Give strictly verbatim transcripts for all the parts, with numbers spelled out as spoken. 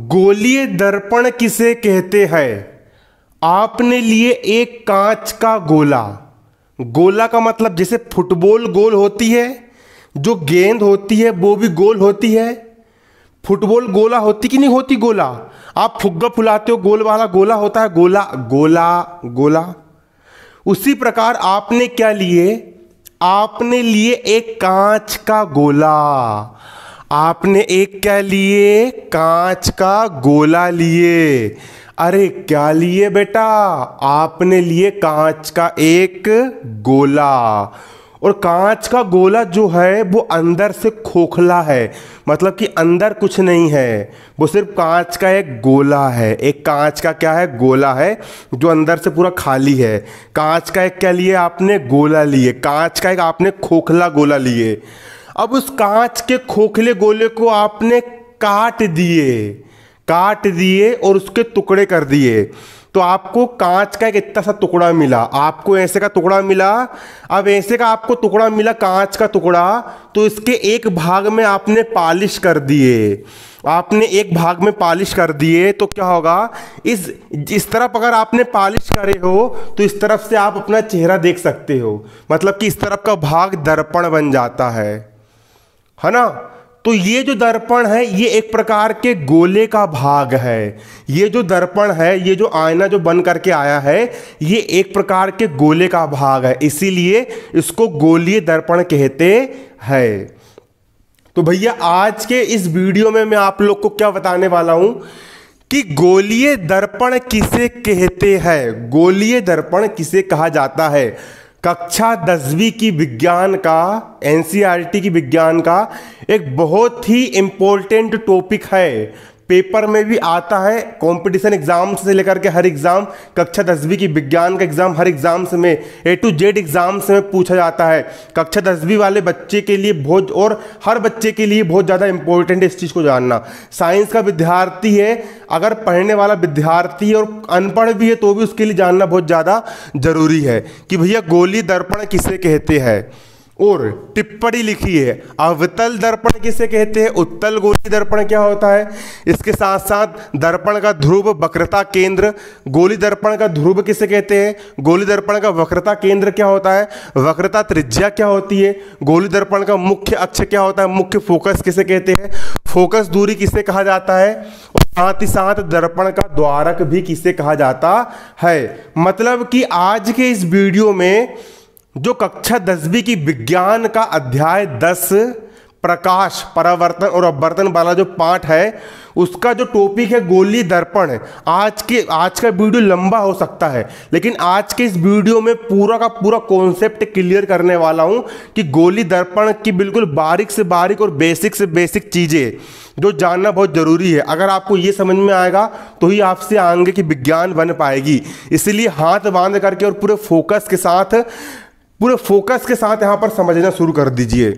गोलीय दर्पण किसे कहते हैं? आपने लिए एक कांच का गोला। गोला का मतलब जैसे फुटबॉल गोल होती है, जो गेंद होती है वो भी गोल होती है। फुटबॉल गोला होती कि नहीं होती? गोला आप फुग्गा फुलाते हो, गोल वाला गोला होता है। गोला गोला गोला। उसी प्रकार आपने क्या लिए? आपने लिए एक कांच का गोला। आपने एक क्या लिए? कांच का गोला लिए। अरे क्या लिए बेटा? आपने लिए कांच का एक गोला। और कांच का गोला जो है वो अंदर से खोखला है, मतलब कि अंदर कुछ नहीं है, वो सिर्फ कांच का एक गोला है। एक कांच का क्या है? गोला है, जो अंदर से पूरा खाली है। कांच का एक क्या लिए आपने? गोला लिए। कांच का एक आपने खोखला गोला लिए। अब उस कांच के खोखले गोले को आपने काट दिए, काट दिए और उसके टुकड़े कर दिए, तो आपको कांच का एक इतना सा टुकड़ा मिला। आपको ऐसे का टुकड़ा मिला। अब ऐसे का आपको टुकड़ा मिला, कांच का टुकड़ा, तो इसके एक भाग में आपने पॉलिश कर दिए। आपने एक भाग में पॉलिश कर दिए तो क्या होगा? इस इस तरफ अगर आपने पॉलिश करे हो तो इस तरफ से आप अपना चेहरा देख सकते हो, मतलब कि इस तरफ का भाग दर्पण बन जाता है, है ना? तो ये जो दर्पण है ये एक प्रकार के गोले का भाग है। ये जो दर्पण है, ये जो आईना जो बन करके आया है, ये एक प्रकार के गोले का भाग है, इसीलिए इसको गोलीय दर्पण कहते हैं। तो भैया आज के इस वीडियो में मैं आप लोग को क्या बताने वाला हूं कि गोलीय दर्पण किसे कहते हैं, गोलीय दर्पण किसे कहा जाता है। कक्षा दसवीं की विज्ञान का, एनसीईआरटी की विज्ञान का एक बहुत ही इम्पोर्टेंट टॉपिक है। पेपर में भी आता है, कंपटीशन एग्जाम से लेकर के हर एग्जाम, कक्षा दसवीं की विज्ञान का एग्जाम हर एग्जाम से में ए टू जेड एग्जाम से में पूछा जाता है। कक्षा दसवीं वाले बच्चे के लिए बहुत, और हर बच्चे के लिए बहुत ज़्यादा इंपॉर्टेंट है इस चीज़ को जानना। साइंस का विद्यार्थी है, अगर पढ़ने वाला विद्यार्थी है और अनपढ़ भी है तो भी उसके लिए जानना बहुत ज़्यादा जरूरी है कि भैया गोलीय दर्पण किसे कहते हैं। और टिप्पणी लिखी है, अवतल दर्पण किसे कहते हैं, उत्तल गोलीय दर्पण क्या होता है। इसके साथ साथ दर्पण का ध्रुव, वक्रता केंद्र, गोलीय दर्पण का ध्रुव किसे कहते हैं, गोलीय दर्पण का वक्रता केंद्र क्या होता है, वक्रता त्रिज्या क्या होती है, गोलीय दर्पण का मुख्य अक्ष क्या होता है, मुख्य फोकस किसे कहते हैं, फोकस दूरी किसे कहा जाता है, और साथ ही साथ दर्पण का द्वारक भी किसे कहा जाता है। मतलब कि आज के इस वीडियो में जो कक्षा दसवीं की विज्ञान का अध्याय दस प्रकाश, परावर्तन और अपवर्तन वाला जो पाठ है, उसका जो टॉपिक है गोलीय दर्पण है। आज के आज का वीडियो लंबा हो सकता है, लेकिन आज के इस वीडियो में पूरा का पूरा कॉन्सेप्ट क्लियर करने वाला हूं कि गोलीय दर्पण की बिल्कुल बारीक से बारीक और बेसिक से बेसिक चीज़ें जो जानना बहुत ज़रूरी है। अगर आपको ये समझ में आएगा तो ही आपसे आगे की विज्ञान बन पाएगी। इसीलिए हाथ बांध करके और पूरे फोकस के साथ पूरे फोकस के साथ यहाँ पर समझना शुरू कर दीजिए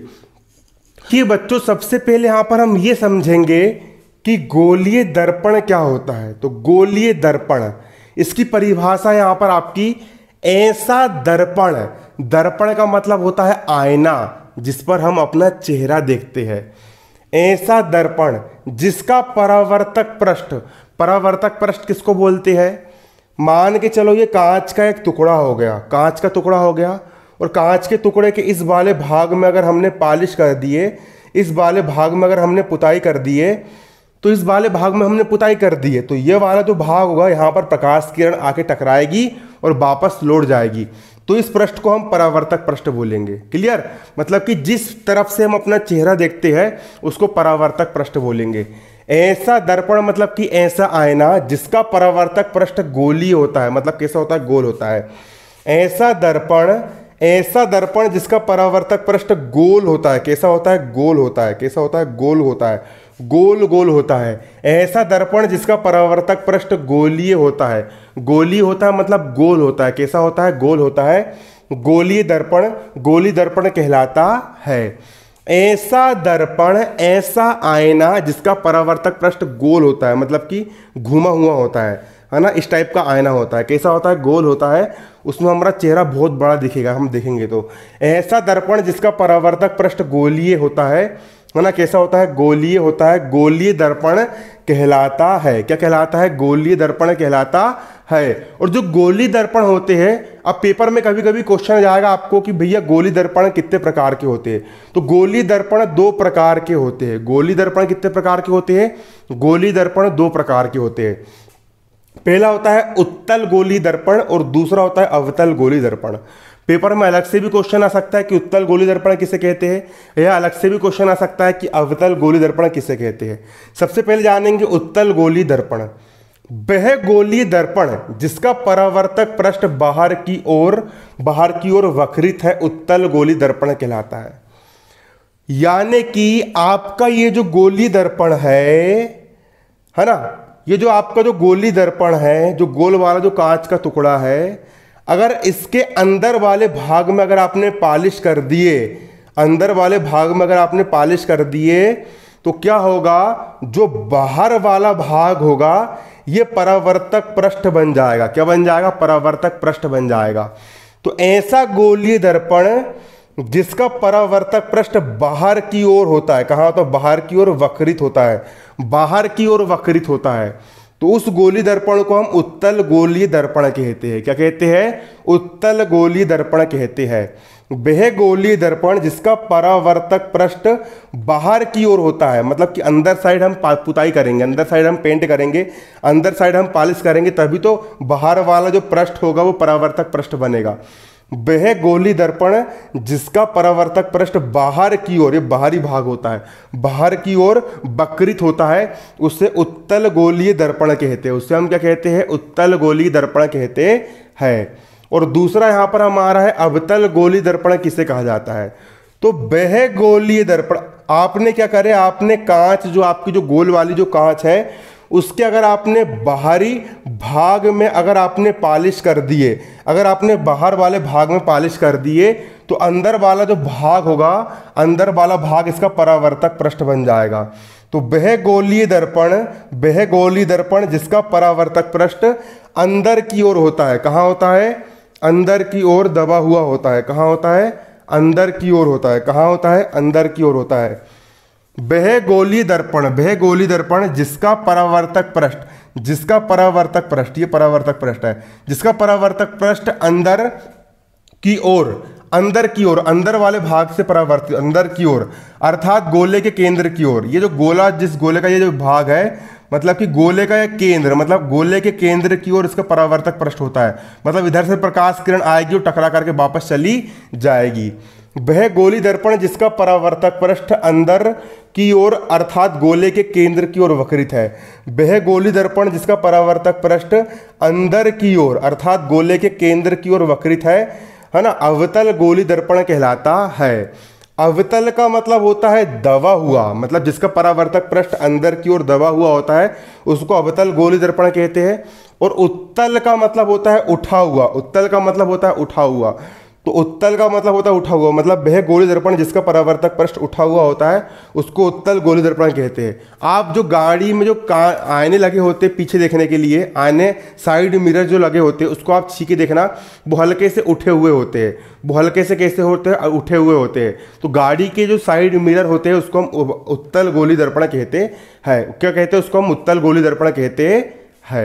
कि बच्चों सबसे पहले यहाँ पर हम ये समझेंगे कि गोलीय दर्पण क्या होता है। तो गोलीय दर्पण, इसकी परिभाषा यहाँ पर आपकी, ऐसा दर्पण, दर्पण का मतलब होता है आईना जिस पर हम अपना चेहरा देखते हैं। ऐसा दर्पण जिसका परावर्तक पृष्ठ, परावर्तक पृष्ठ किसको बोलते हैं? मान के चलो ये कांच का एक टुकड़ा हो गया, कांच का टुकड़ा हो गया, और कांच के टुकड़े के इस वाले भाग में अगर हमने पॉलिश कर दिए, इस वाले भाग में अगर हमने पुताई कर दिए, तो इस वाले भाग में हमने पुताई कर दिए, तो ये वाला जो भाग होगा यहाँ पर प्रकाश किरण आके टकराएगी और वापस लौट जाएगी। तो इस पृष्ठ को हम परावर्तक पृष्ठ बोलेंगे। क्लियर? मतलब कि जिस तरफ से हम अपना चेहरा देखते हैं उसको परावर्तक पृष्ठ बोलेंगे। ऐसा दर्पण मतलब कि ऐसा आईना जिसका परावर्तक पृष्ठ गोलीय होता है, मतलब कैसा होता है? गोल होता है। ऐसा दर्पण, ऐसा दर्पण जिसका परावर्तक पृष्ठ गोल होता है। कैसा होता है? गोल होता है। कैसा होता है? गोल होता है। गोल गोल होता है। ऐसा दर्पण जिसका परावर्तक पृष्ठ गोलीय होता है। गोलीय होता है मतलब गोल होता है। कैसा होता है? गोल होता है। गोलीय दर्पण, गोलीय दर्पण कहलाता है। ऐसा दर्पण, ऐसा आईना जिसका परावर्तक पृष्ठ गोल होता है, मतलब कि घुमा हुआ होता है, है ना? इस टाइप का आईना होता है। कैसा होता है? गोल होता है। उसमें हमारा चेहरा बहुत बड़ा दिखेगा, हम देखेंगे तो। ऐसा दर्पण जिसका परावर्तक पृष्ठ गोलीय होता है, है ना, कैसा होता है, गोलीय होता है, गोलीय दर्पण कहलाता है। क्या कहलाता है, गोलीय दर्पण कहलाता है। और जो गोलीय दर्पण होते हैं, अब पेपर में कभी कभी क्वेश्चन जाएगा आपको कि भैया गोलीय दर्पण कितने प्रकार के होते हैं। तो गोलीय दर्पण दो प्रकार के होते हैं। गोलीय दर्पण कितने प्रकार के होते हैं, गोलीय दर्पण दो प्रकार के होते हैं। पहला होता है उत्तल गोलीय दर्पण और दूसरा होता है अवतल गोलीय दर्पण। पेपर में अलग से भी क्वेश्चन आ सकता है कि उत्तल गोलीय दर्पण किसे कहते हैं, या अलग से भी क्वेश्चन आ सकता है कि अवतल गोलीय दर्पण किसे कहते हैं। सबसे पहले जानेंगे उत्तल गोलीय दर्पण। वह गोलीय दर्पण जिसका परावर्तक पृष्ठ बाहर की ओर बाहर की ओर वक्रित है, उत्तल गोलीय दर्पण कहलाता है। यानी कि आपका ये जो गोलीय दर्पण है है ना, ये जो आपका जो गोलीय दर्पण है, जो गोल वाला जो कांच का टुकड़ा है, अगर इसके अंदर वाले भाग में अगर आपने पॉलिश कर दिए, अंदर वाले भाग में अगर आपने पॉलिश कर दिए, तो क्या होगा, जो बाहर वाला भाग होगा ये परावर्तक पृष्ठ बन जाएगा। क्या बन जाएगा, परावर्तक पृष्ठ बन जाएगा। तो ऐसा गोलीय दर्पण जिसका परावर्तक पृष्ठ बाहर की ओर होता है, कहाँ होता है, बाहर की ओर वक्रित होता है, बाहर की ओर वक्रित होता है, तो उस गोलीय दर्पण को हम उत्तल गोलीय दर्पण कहते हैं। क्या कहते हैं, उत्तल गोलीय दर्पण कहते हैं। वह गोलीय दर्पण जिसका परावर्तक पृष्ठ बाहर की ओर होता है, मतलब कि अंदर साइड हम पुताई करेंगे, अंदर साइड हम पेंट करेंगे, अंदर साइड हम पॉलिश करेंगे, तभी तो बाहर वाला जो पृष्ठ होगा वो परावर्तक पृष्ठ बनेगा। वह गोलीय दर्पण जिसका परावर्तक पृष्ठ बाहर की ओर, ये बाहरी भाग होता है, बाहर की ओर वक्रित होता है, उससे उत्तल गोलीय दर्पण कहते हैं। उससे हम क्या कहते हैं, उत्तल गोलीय दर्पण कहते हैं। और दूसरा यहां पर हमारा है अवतल गोलीय दर्पण किसे कहा जाता है। तो वह गोलीय दर्पण, आपने क्या करे, आपने कांच जो आपकी जो गोल वाली जो कांच है उसके अगर आपने बाहरी भाग में अगर आपने पॉलिश कर दिए, अगर आपने बाहर वाले भाग में पॉलिश कर दिए, तो अंदर वाला जो भाग होगा, अंदर वाला भाग इसका परावर्तक पृष्ठ बन जाएगा। तो वह गोलीय दर्पण, वह गोलीय दर्पण जिसका परावर्तक पृष्ठ अंदर की ओर होता है, कहाँ होता है, अंदर की ओर दबा हुआ होता है, कहाँ होता है, अंदर की ओर होता है, कहाँ होता है, अंदर की ओर होता है। वह गोलीय दर्पण, वह गोलीय दर्पण जिसका परावर्तक पृष्ठ, जिसका परावर्तक पृष्ठ, ये परावर्तक पृष्ठ है, जिसका परावर्तक पृष्ठ अंदर की ओर, अंदर की ओर, अंदर वाले भाग से परावर्तित, अंदर की ओर अर्थात गोले के केंद्र की ओर। ये जो गोला, जिस गोले का ये जो भाग है, मतलब कि गोले का एक केंद्र, मतलब गोले के केंद्र की ओर इसका परावर्तक पृष्ठ होता है, मतलब इधर से प्रकाश किरण आएगी और टकरा करके वापस चली जाएगी। वह गोलीय दर्पण जिसका परावर्तक पृष्ठ अंदर की ओर अर्थात गोले के केंद्र की ओर वक्रित है। वह गोलीय दर्पण जिसका परावर्तक पृष्ठ अंदर की ओर अर्थात गोले के केंद्र की ओर वक्रित है, है ना, अवतल गोलीय दर्पण कहलाता है। अवतल का मतलब होता है दबा हुआ, मतलब जिसका परावर्तक पृष्ठ अंदर की ओर दबा हुआ होता है उसको अवतल गोलीय दर्पण कहते हैं। और उत्तल का मतलब होता है उठा हुआ, उत्तल का मतलब होता है उठा हुआ। तो उत्तल का मतलब होता है उठा हुआ, मतलब वह गोलीय दर्पण जिसका परावर्तक पृष्ठ उठा हुआ होता है उसको उत्तल गोलीय दर्पण कहते हैं। आप जो गाड़ी में जो आईने लगे होते हैं पीछे देखने के लिए, आईने साइड मिरर जो लगे होते हैं, उसको आप छीके देखना, वो हल्के से उठे हुए होते हैं। वो हल्के से कैसे होते हैं, उठे हुए होते हैं। तो गाड़ी के जो साइड मिरर होते हैं उसको हम उत्तल गोलीय दर्पण कहते हैं। क्या कहते हैं, उसको हम उत्तल गोलीय दर्पण कहते हैं,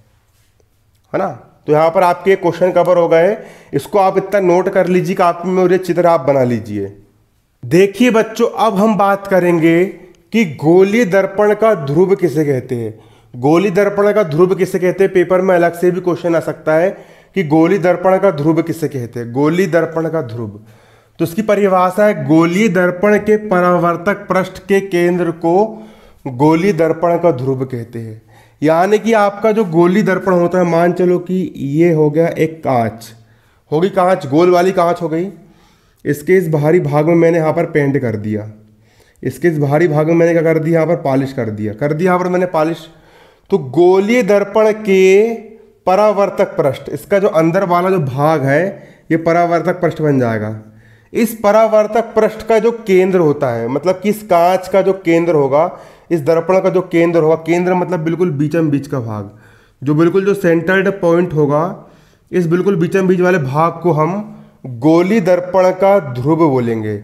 है ना। तो यहाँ पर आपके क्वेश्चन कवर हो गए, इसको आप इतना नोट कर लीजिए, कापी में और ये चित्र आप बना लीजिए। देखिए बच्चों, अब हम बात करेंगे कि गोलीय दर्पण का ध्रुव किसे कहते हैं। गोलीय दर्पण का ध्रुव किसे कहते हैं, पेपर में अलग से भी क्वेश्चन आ सकता है कि गोलीय दर्पण का ध्रुव किसे कहते हैं। गोलीय दर्पण का ध्रुव, तो उसकी परिभाषा है, गोलीय दर्पण के परावर्तक पृष्ठ के केंद्र को गोलीय दर्पण का ध्रुव कहते हैं। यानी कि आपका जो गोलीय दर्पण होता है, मान चलो कि ये हो गया एक कांच, होगी कांच, गोल वाली कांच हो गई। इसके इस बाहरी भाग में मैंने यहाँ पर पेंट कर दिया, इसके इस बाहरी भाग में मैंने क्या कर दिया, यहाँ पर पॉलिश कर दिया कर दिया यहाँ पर मैंने पॉलिश। तो गोलीय दर्पण के परावर्तक पृष्ठ, इसका जो अंदर वाला जो भाग है ये परावर्तक पृष्ठ बन जाएगा। इस परावर्तक पृष्ठ का जो केंद्र होता है, मतलब कि इस कांच का जो केंद्र होगा, इस दर्पण का जो केंद्र होगा, केंद्र मतलब बिल्कुल बीचम बीच का भाग, जो बिल्कुल जो सेंटर्ड पॉइंट होगा, इस बिल्कुल बीचम बीच वाले भाग को हम गोलीय दर्पण का ध्रुव बोलेंगे।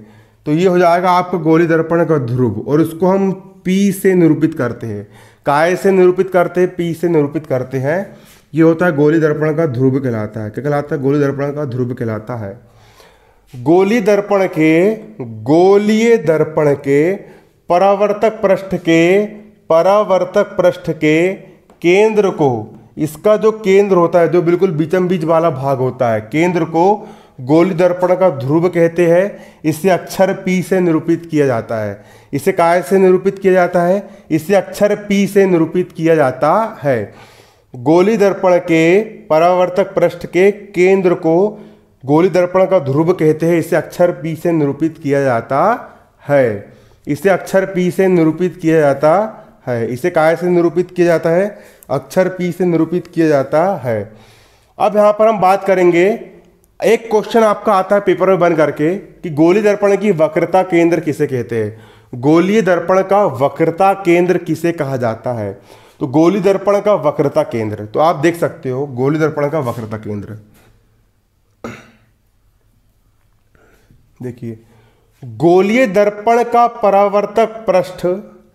तो ये हो जाएगा आपका गोली दर्पण का ध्रुव, और इसको हम P से निरूपित करते हैं। काय से निरूपित करते हैं? P से निरूपित करते हैं। ये होता है गोली दर्पण का ध्रुव कहलाता है। क्या कहलाता है? गोली दर्पण का ध्रुव कहलाता है। गोली दर्पण के गोलीय दर्पण के परावर्तक पृष्ठ के परावर्तक पृष्ठ के केंद्र को, इसका जो केंद्र होता है, जो बिल्कुल बीचम बीच वाला भाग होता है, केंद्र को गोली दर्पण का ध्रुव कहते हैं। इसे अक्षर P से निरूपित किया जाता है। इसे काय से निरूपित किया जाता है? इसे अक्षर P से निरूपित किया जाता है। गोली दर्पण के परावर्तक पृष्ठ के केंद्र को गोली दर्पण का ध्रुव कहते हैं। इसे अक्षर P से निरूपित किया जाता है। इसे अक्षर P से निरूपित किया जाता है। इसे काय से निरूपित किया जाता है? अक्षर P से निरूपित किया जाता है। अब यहाँ पर हम बात करेंगे, एक क्वेश्चन आपका आता है पेपर में बन करके कि गोली दर्पण की वक्रता केंद्र किसे कहते हैं? गोलीय दर्पण का वक्रता केंद्र किसे कहा जाता है? तो गोली दर्पण का वक्रता केंद्र, तो आप देख सकते हो गोली दर्पण का वक्रता केंद्र, देखिए गोलीय दर्पण का परावर्तक पृष्ठ,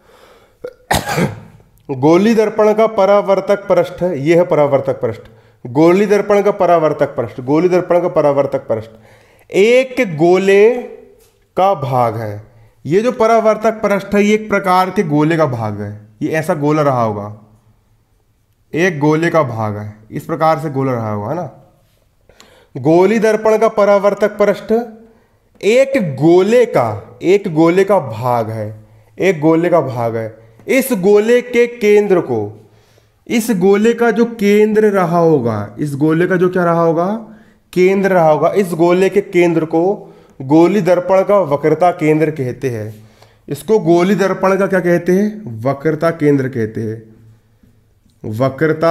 गोली दर्पण का परावर्तक पृष्ठ, यह है परावर्तक पृष्ठ। गोली दर्पण का परावर्तक पृष्ठ, गोली दर्पण का परावर्तक पृष्ठ एक गोले का भाग है। ये जो परावर्तक पृष्ठ है, ये एक प्रकार के गोले का भाग है। ये ऐसा गोला रहा होगा, एक गोले का भाग है, इस प्रकार से गोला रहा होगा, है ना। गोली दर्पण का परावर्तक पृष्ठ एक गोले का एक गोले का भाग है, एक गोले का भाग है। इस गोले के केंद्र को, इस गोले का जो केंद्र रहा होगा, इस गोले का जो क्या रहा होगा? केंद्र रहा होगा। इस गोले के केंद्र को गोली दर्पण का वक्रता केंद्र कहते हैं। इसको गोली दर्पण का क्या कहते हैं? वक्रता केंद्र कहते हैं। वक्रता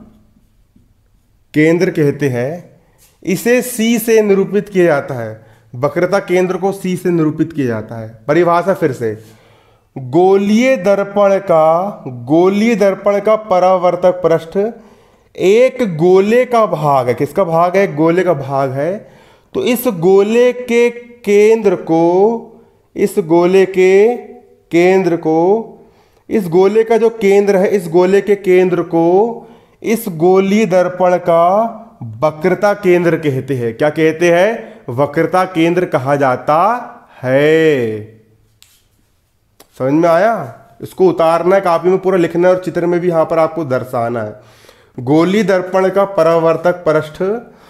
केंद्र कहते हैं। इसे C से निरूपित किया जाता है। वक्रता केंद्र को C से निरूपित किया जाता है। परिभाषा फिर से, गोलीय दर्पण का गोलीय दर्पण का परावर्तक पृष्ठ एक गोले का भाग है। किसका भाग है? गोले का भाग है। तो इस गोले के केंद्र को, इस गोले के केंद्र को, इस गोले का जो केंद्र है, इस गोले के केंद्र को इस गोलीय दर्पण का वक्रता केंद्र कहते हैं। क्या कहते हैं? वक्रता केंद्र कहा जाता है। समझ में आया? इसको उतारना है कापी में, पूरा लिखना है और चित्र में भी यहां पर आपको दर्शाना है। गोली दर्पण का परावर्तक पृष्ठ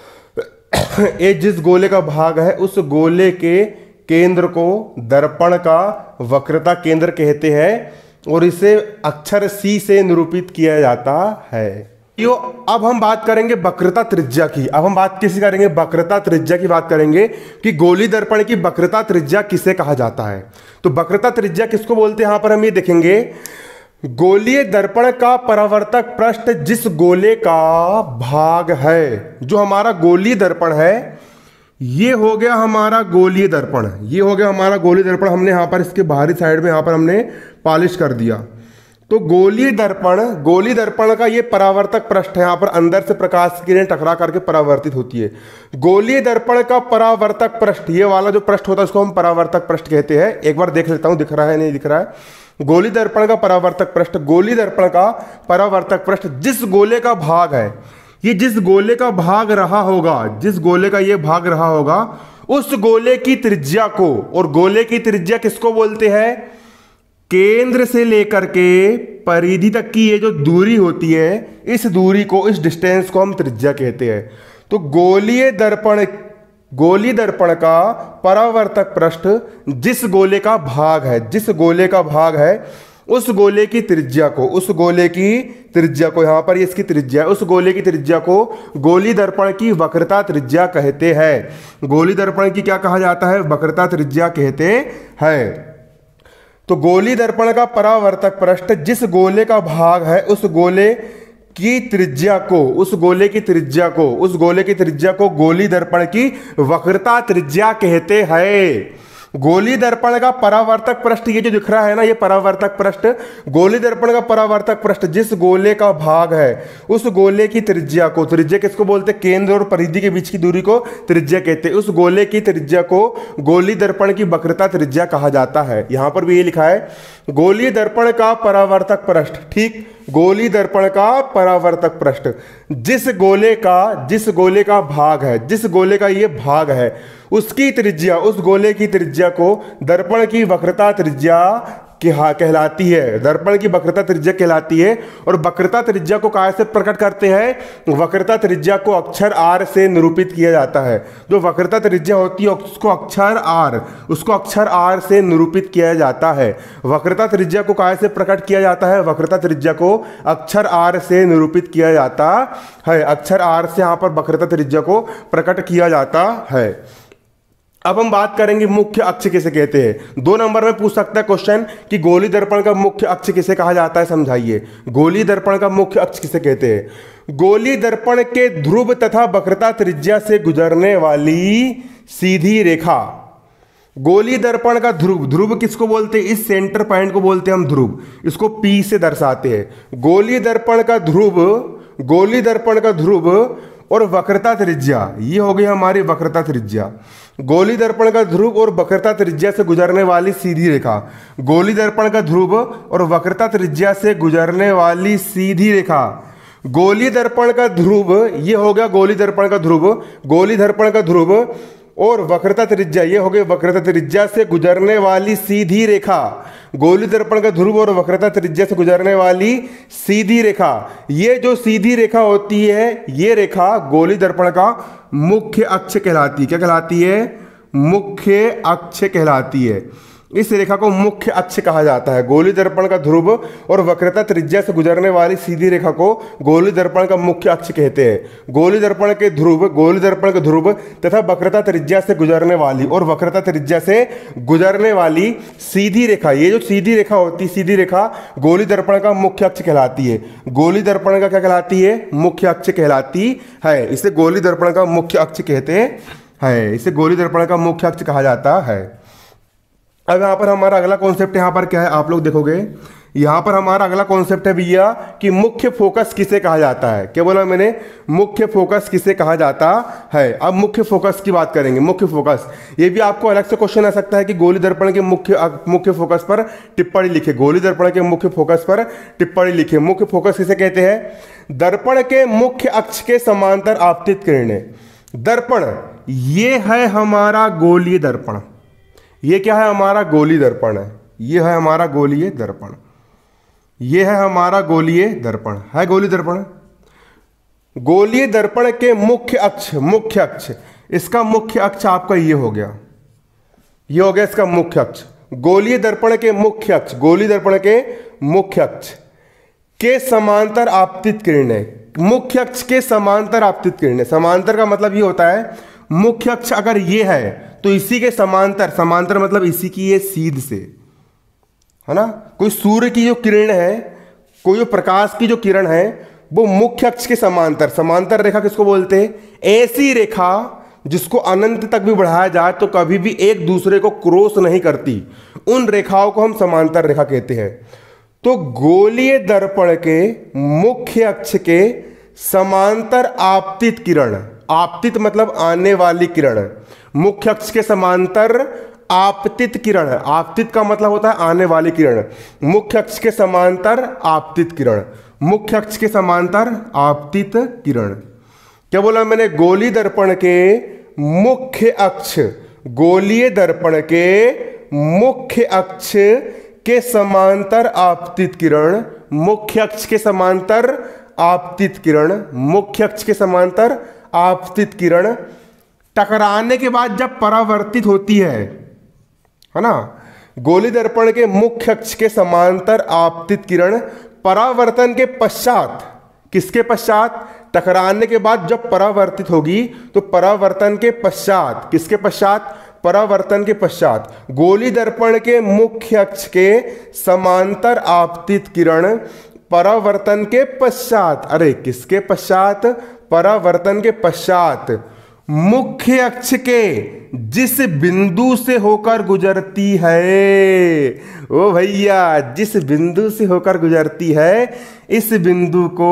ये जिस गोले का भाग है, उस गोले के केंद्र को दर्पण का वक्रता केंद्र कहते हैं और इसे अक्षर C से निरूपित किया जाता है। यो अब हम बात करेंगे वक्रता त्रिज्या की। अब हम बात किसी करेंगे? वक्रता त्रिज्या की बात करेंगे कि गोली दर्पण की वक्रता त्रिज्या किसे कहा जाता है। तो वक्रता त्रिज्या किसको बोलते हैं? यहां पर हम ये देखेंगे, गोलीय दर्पण का परावर्तक पृष्ठ जिस गोले का भाग है, जो हमारा गोलीय दर्पण है, ये हो गया हमारा गोलीय दर्पण, ये हो गया हमारा गोलीय दर्पण। हमने यहां पर इसके बाहरी साइड में यहां पर हमने पॉलिश कर दिया। तो गोलीय दर्पण, गोलीय दर्पण का ये परावर्तक पृष्ठ है, यहां पर अंदर से प्रकाश की किरण टकरा करके परावर्तित होती है। गोलीय दर्पण का परावर्तक पृष्ठ, ये वाला जो पृष्ठ होता है उसको हम परावर्तक पृष्ठ कहते हैं। एक बार देख लेता हूं दिख रहा है नहीं दिख रहा है। गोली दर्पण का परावर्तक पृष्ठ, गोली दर्पण का परावर्तक पृष्ठ जिस गोले का भाग है, ये जिस गोले का भाग रहा होगा, जिस गोले का ये भाग रहा होगा, उस गोले की त्रिज्या को, और गोले की त्रिज्या किसको बोलते हैं? केंद्र से लेकर के परिधि तक की ये जो दूरी होती है, इस दूरी को, इस डिस्टेंस को हम त्रिज्या कहते हैं। तो गोलीय दर्पण, गोलीय दर्पण का परावर्तक पृष्ठ जिस गोले का भाग है, जिस गोले का भाग है, उस गोले की त्रिज्या को, उस गोले की त्रिज्या को, यहां पर इसकी त्रिज्या, उस गोले की त्रिज्या को गोली दर्पण की वक्रता त्रिज्या कहते हैं। गोली दर्पण की क्या कहा जाता है? वक्रता त्रिज्या कहते हैं। तो गोली दर्पण का परावर्तक पृष्ठ जिस गोले का भाग है, उस गोले की त्रिज्या को, उस गोले की त्रिज्या को, उस गोले की त्रिज्या को गोली दर्पण की वक्रता त्रिज्या कहते हैं। गोलीय दर्पण का परावर्तक पृष्ठ, ये जो दिख रहा है ना, ये परावर्तक पृष्ठ, गोलीय दर्पण का परावर्तक पृष्ठ जिस गोले का भाग है उस गोले की त्रिज्या को, त्रिज्या किसको बोलते हैं, केंद्र और परिधि के बीच की दूरी को त्रिज्या कहते हैं, उस गोले की त्रिज्या को गोलीय दर्पण की वक्रता त्रिज्या कहा जाता है। यहां पर भी ये लिखा है गोलीय दर्पण का परावर्तक पृष्ठ, ठीक, गोलीय दर्पण का परावर्तक पृष्ठ जिस गोले का जिस गोले का भाग है, जिस गोले का ये भाग है उसकी त्रिज्या, उस गोले की त्रिज्या को दर्पण की वक्रता त्रिज्या कहलाती है, दर्पण की वक्रता त्रिज्या कहलाती है। और वक्रता त्रिज्या को कहाँ से प्रकट करते हैं, वक्रता त्रिज्या को अक्षर आर से निरूपित किया जाता है। जो वक्रता त्रिज्या होती है उसको अक्षर आर उसको अक्षर आर से निरूपित किया जाता है। वक्रता त्रिज्या को कहाँ से प्रकट किया जाता है, वक्रता त्रिज्या को अक्षर आर से निरूपित किया जाता है, अक्षर आर से यहाँ पर वक्रता त्रिज्या को प्रकट किया जाता है। अब हम बात करेंगे मुख्य अक्ष किसे कहते हैं। दो नंबर में पूछ सकता है क्वेश्चन कि गोलीय दर्पण का मुख्य अक्ष किसे कहा जाता है, समझाइए। गोलीय दर्पण का मुख्य अक्ष किसे कहते हैं, गोलीय दर्पण के ध्रुव तथा वक्रता त्रिज्या से गुजरने वाली सीधी रेखा। गोलीय दर्पण का ध्रुव, ध्रुव किसको बोलते हैं, इस सेंटर पॉइंट को बोलते हैं हम ध्रुव, इसको पी से दर्शाते हैं। गोलीय दर्पण का ध्रुव, गोलीय दर्पण का ध्रुव और वक्रता त्रिज्या, ये हो गई हमारी वक्रता त्रिज्या। गोलीय दर्पण का ध्रुव और वक्रता त्रिज्या से गुजरने वाली सीधी रेखा, गोलीय दर्पण का ध्रुव और वक्रता त्रिज्या से गुजरने वाली सीधी रेखा। गोलीय दर्पण का ध्रुव, ये हो गया गोलीय दर्पण का ध्रुव, गोलीय दर्पण का ध्रुव और वक्रता त्रिज्या, ये हो गई वक्रता त्रिज्या से गुजरने वाली सीधी रेखा। गोलीय दर्पण का ध्रुव और वक्रता त्रिज्या से गुजरने वाली सीधी रेखा, ये जो सीधी रेखा होती है ये रेखा गोलीय दर्पण का मुख्य अक्ष कहलाती है। क्या कहलाती है, मुख्य अक्ष कहलाती है। इस रेखा को मुख्य अक्ष कहा जाता है। गोलीय दर्पण का ध्रुव और वक्रता त्रिज्या से गुजरने वाली सीधी रेखा को गोलीय दर्पण का मुख्य अक्ष कहते हैं। गोलीय दर्पण के ध्रुव, गोलीय दर्पण के ध्रुव तथा वक्रता त्रिज्या से गुजरने वाली और वक्रता त्रिज्या से गुजरने वाली सीधी रेखा, ये जो सीधी रेखा होती है, सीधी रेखा गोलीय दर्पण का मुख्य अक्ष कहलाती है। गोलीय दर्पण का क्या कहलाती है, मुख्य अक्ष कहलाती है। इसे गोलीय दर्पण का मुख्य अक्ष कहते हैं, इसे गोलीय दर्पण का मुख्य अक्ष कहा जाता है। अब यहाँ पर हमारा अगला कॉन्सेप्ट यहाँ पर क्या है, आप लोग देखोगे यहाँ पर हमारा अगला कॉन्सेप्ट है भैया कि मुख्य फोकस किसे कहा जाता है। क्या बोला मैंने, मुख्य फोकस किसे कहा जाता है। अब मुख्य फोकस की बात करेंगे। मुख्य फोकस, ये भी आपको अलग से क्वेश्चन आ सकता है कि गोलीय दर्पण के मुख्य मुख्य फोकस पर टिप्पणी लिखे, गोलीय दर्पण के मुख्य फोकस पर टिप्पणी लिखे। मुख्य फोकस किसे कहते हैं, दर्पण के मुख्य अक्ष के समांतर आपतित किरणें। दर्पण, ये है हमारा गोलीय दर्पण, ये क्या है, हमारा गोलीय दर्पण है, ये है हमारा गोलीय दर्पण, ये है हमारा गोलीय दर्पण, है गोलीय दर्पण। गोलीय दर्पण के मुख्य अक्ष, मुख्य अक्ष, इसका मुख्य अक्ष आपका ये हो गया, ये हो गया इसका मुख्य अक्ष। गोलीय दर्पण के मुख्य अक्ष, गोलीय दर्पण के मुख्य अक्ष के समांतर आपतित किरणें, मुख्य अक्ष के समांतर आपतित किरणें। समांतर का मतलब ये होता है मुख्य अक्ष अगर ये है तो इसी के समांतर, समांतर मतलब इसी की ये सीध से, है ना। कोई सूर्य की जो किरण है, कोई जो प्रकाश की जो किरण है वो मुख्य अक्ष के समांतर, समांतर रेखा किसको बोलते हैं, ऐसी रेखा जिसको अनंत तक भी बढ़ाया जाए तो कभी भी एक दूसरे को क्रॉस नहीं करती, उन रेखाओं को हम समांतर रेखा कहते हैं। तो गोलीय दर्पण के मुख्य अक्ष के समांतर आपतित किरण, आपतित मतलब आने वाली किरण, मुख्य अक्ष के समांतर आपतित किरण, आपतित का मतलब होता है आने वाली किरण, मुख्य अक्ष के समांतर आपतित किरण, मुख्य अक्ष के समांतर आपतित किरण। क्या बोला मैंने, गोलीय दर्पण के मुख्य अक्ष, गोलीय दर्पण के मुख्य अक्ष के समांतर आपतित किरण, मुख्य अक्ष के समांतर आपतित किरण, मुख्य अक्ष के समांतर आपतित किरण टकराने के बाद जब परावर्तित होती है, है ना। गोलीय दर्पण के मुख्य अक्ष के समांतर आपतित किरण परावर्तन के पश्चात, किसके पश्चात, टकराने के बाद जब परावर्तित होगी तो परावर्तन के पश्चात, किसके पश्चात, परावर्तन के पश्चात गोलीय दर्पण के मुख्य अक्ष के समांतर आपतित किरण परावर्तन के पश्चात, अरे किसके पश्चात, परावर्तन के पश्चात मुख्य अक्ष के जिस बिंदु से होकर गुजरती है, ओ भैया जिस बिंदु से होकर गुजरती है इस बिंदु को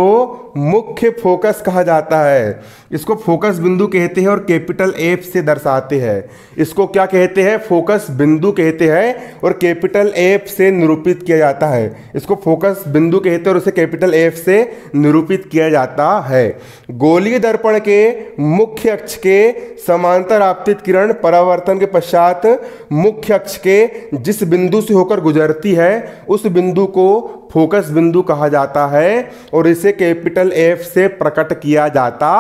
मुख्य फोकस कहा जाता है। इसको फोकस बिंदु कहते हैं और कैपिटल एफ से दर्शाते हैं। इसको क्या कहते हैं? फोकस बिंदु कहते हैं और कैपिटल एफ से निरूपित किया जाता है। इसको फोकस बिंदु कहते हैं और उसे कैपिटल एफ से निरूपित किया जाता है। गोलीय दर्पण के मुख्य अक्ष के समांतर आपतित किरण परावर्तन के पश्चात मुख्य अक्ष के जिस बिंदु से होकर गुजरती है उस बिंदु को फोकस बिंदु कहा जाता है और इसे कैपिटल एफ से प्रकट किया जाता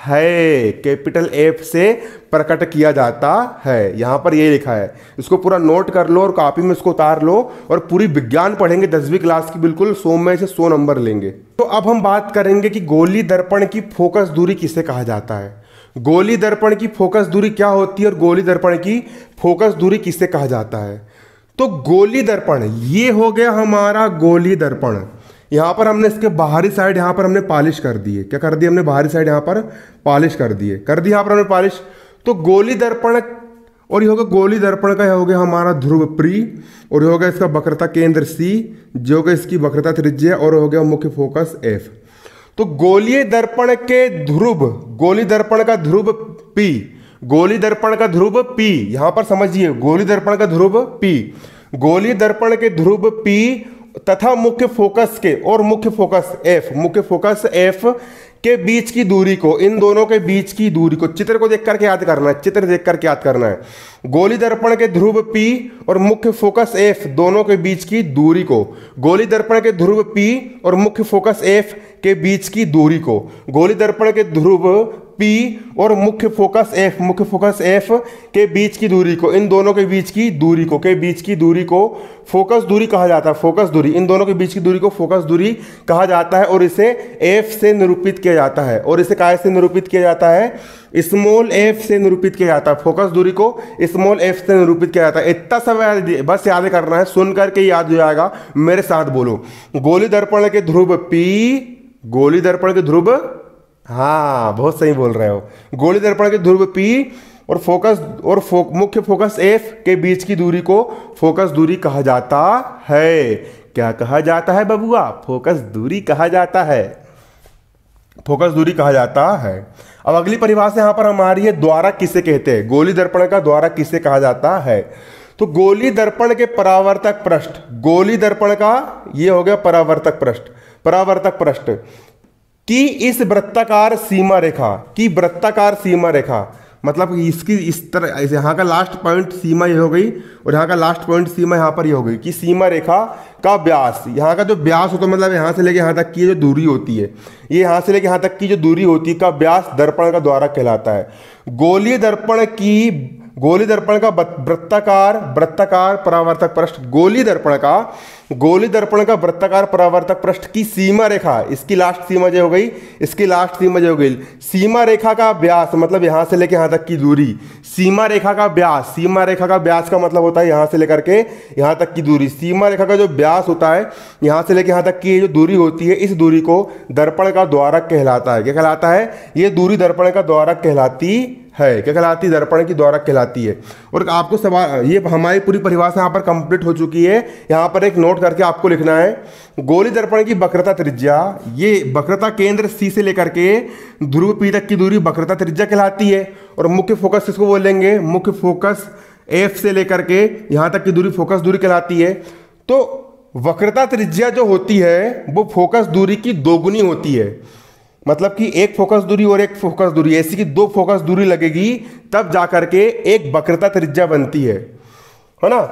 है। कैपिटल एफ से प्रकट किया जाता है। यहां पर ये लिखा है, इसको पूरा नोट कर लो और कॉपी में इसको उतार लो और पूरी विज्ञान पढ़ेंगे दसवीं क्लास की, बिल्कुल सौ में से सौ नंबर लेंगे। तो अब हम बात करेंगे कि गोलीय दर्पण की फोकस दूरी किसे कहा जाता है। गोलीय दर्पण की फोकस दूरी क्या होती है और गोलीय दर्पण की फोकस दूरी किसे कहा जाता है। तो गोलीय दर्पण ये हो गया हमारा गोलीय दर्पण। यहां पर हमने इसके बाहरी साइड यहां पर हमने पॉलिश कर दी है। क्या कर दिया हमने? बाहरी साइड यहां पर पॉलिश कर दी है, कर दी यहां पर हमने पॉलिश। तो गोलीय दर्पण और ये होगा गोलीय दर्पण का, यह हो गया हमारा ध्रुव प्री और ये हो गया इसका वक्रता केंद्र सी, जो हो गया इसकी वक्रता त्रिज्या और हो गया मुख्य फोकस एफ। तो गोलीय दर्पण के ध्रुव, गोलीय दर्पण का ध्रुव पी, गोलीय दर्पण का ध्रुव पी, यहां पर समझिए गोलीय दर्पण का ध्रुव पी, गोलीय दर्पण के ध्रुव पी तथा मुख्य फोकस के और मुख्य फोकस एफ, मुख्य फोकस एफ के बीच की दूरी को, इन दोनों के बीच की दूरी को चित्र को देख करके याद करना है, चित्र देख करके याद करना है। गोलीय दर्पण के ध्रुव पी और मुख्य फोकस एफ दोनों के बीच की दूरी को, गोलीय दर्पण के ध्रुव पी और मुख्य फोकस एफ के बीच की दूरी को, गोलीय दर्पण के ध्रुव पी और मुख्य फोकस एफ, मुख्य फोकस एफ के बीच की दूरी को, इन दोनों के बीच की दूरी को, के बीच की दूरी को फोकस दूरी कहा जाता है। फोकस दूरी, इन दोनों के बीच की दूरी को फोकस दूरी कहा जाता है और इसे एफ से निरूपित किया जाता है। और इसे काय से निरूपित किया जाता है? स्मॉल एफ से निरूपित किया जाता है। फोकस दूरी को स्मॉल एफ से निरूपित किया जाता है। इतना सब बस याद करना है, सुन करके याद हो जाएगा। मेरे साथ बोलो, गोलीय दर्पण के ध्रुव पी, गोलीय दर्पण के ध्रुव, हाँ बहुत सही बोल रहे हो, गोलीय दर्पण के ध्रुव पी और फोकस और फो, मुख्य फोकस एफ के बीच की दूरी को फोकस दूरी कहा जाता है। क्या कहा जाता है बबुआ? फोकस दूरी कहा जाता है, फोकस दूरी कहा जाता है। अब अगली परिभाषा यहां पर हमारी है, द्वारक किसे कहते हैं। गोलीय दर्पण का द्वारक किसे कहा जाता है? तो गोलीय दर्पण के परावर्तक पृष्ठ, गोलीय दर्पण का ये हो गया परावर्तक पृष्ठ, परावर्तक पृष्ठ की इस वृत्ताकार सीमा रेखा की वृत्ताकार सीमा रेखा, मतलब इसकी इस तरह, यहाँ का लास्ट पॉइंट सीमा ये हो गई और यहाँ का लास्ट पॉइंट सीमा यहाँ पर ये हो गई कि सीमा रेखा का व्यास, यहाँ का जो व्यास होता है मतलब यहाँ से लेके यहाँ तक की जो दूरी होती है, ये यहाँ से लेके यहाँ तक की जो दूरी होती है का व्यास दर्पण का द्वारक कहलाता है। गोलीय दर्पण की गोलीय दर्पण का वृत्ताकार वृत्ताकार परावर्तक पृष्ठ, गोलीय दर्पण का गोलीय दर्पण का वृत्ताकार परावर्तक पृष्ठ की सीमा रेखा, इसकी लास्ट सीमा जो हो गई, इसकी लास्ट सीमा जो हो गई, सीमा रेखा का व्यास मतलब यहां से लेकर यहां तक की दूरी, सीमा रेखा का व्यास, सीमा रेखा का व्यास का मतलब होता है यहां से लेकर के यहां तक की दूरी। सीमा रेखा का जो व्यास होता है यहां से लेकर यहां तक की जो दूरी होती है, इस दूरी को दर्पण का द्वारक कहलाता है। क्या कहलाता है? ये दूरी दर्पण का द्वारक कहलाती है। क्या कहलाती है? दर्पण की द्वारक कहलाती है। और आपको सवाल, ये हमारी पूरी परिभाषा यहाँ पर कंप्लीट हो चुकी है। यहाँ पर एक नोट करके आपको लिखना है, गोलीय दर्पण की वक्रता त्रिज्या, ये वक्रता केंद्र सी से लेकर के ध्रुव पी तक की दूरी वक्रता त्रिज्या कहलाती है। और मुख्य फोकस किसको बोलेंगे? मुख्य फोकस एफ से लेकर के यहाँ तक की दूरी फोकस दूरी कहलाती है। तो वक्रता त्रिज्या जो होती है वो फोकस दूरी की दोगुनी होती है, मतलब कि एक फोकस दूरी और एक फोकस दूरी, ऐसी की दो फोकस दूरी लगेगी तब जाकर के एक वक्रता त्रिज्या बनती है, है ना।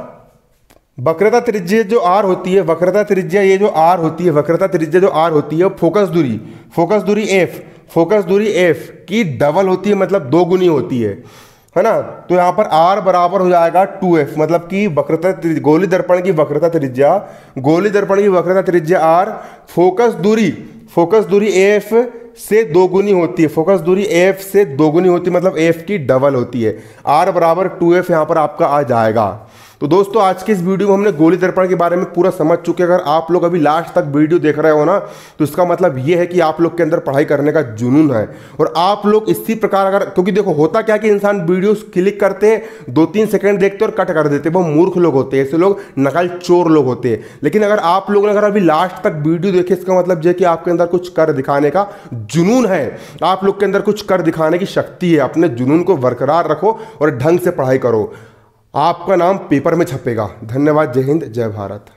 वक्रता त्रिज्या जो आर होती है, वक्रता त्रिज्या ये जो आर होती है, वक्रता त्रिज्या जो आर होती है फोकस दूरी, फोकस दूरी एफ, फोकस दूरी एफ की डबल होती है, मतलब दो गुनी होती है, है ना। तो यहाँ पर आर बराबर हो जाएगा टू एफ, मतलब कि वक्रता गोलीय दर्पण की वक्रता त्रिज्या, गोलीय दर्पण की वक्रता त्रिज्या आर फोकस दूरी, फोकस दूरी एफ से दो गुनी होती है, फोकस दूरी एफ से दो गुनी होती है, मतलब एफ की डबल होती है। आर बराबर टू एफ यहाँ पर आपका आ जाएगा। तो दोस्तों आज के इस वीडियो में हमने गोली दर्पण के बारे में पूरा समझ चुके। अगर आप लोग अभी लास्ट तक वीडियो देख रहे हो ना, तो इसका मतलब ये है कि आप लोग के अंदर पढ़ाई करने का जुनून है। और आप लोग इसी प्रकार अगर, क्योंकि देखो होता क्या कि इंसान वीडियो क्लिक करते हैं, दो तीन सेकंड देखते हैं और कट कर देते हैं, वो मूर्ख लोग होते हैं, ऐसे लोग नकल चोर लोग होते हैं। लेकिन अगर आप लोग ने अगर अभी लास्ट तक वीडियो देखे, इसका मतलब यह कि आपके अंदर कुछ कर दिखाने का जुनून है, आप लोग के अंदर कुछ कर दिखाने की शक्ति है। अपने जुनून को बरकरार रखो और ढंग से पढ़ाई करो, आपका नाम पेपर में छपेगा। धन्यवाद। जय हिंद, जय भारत।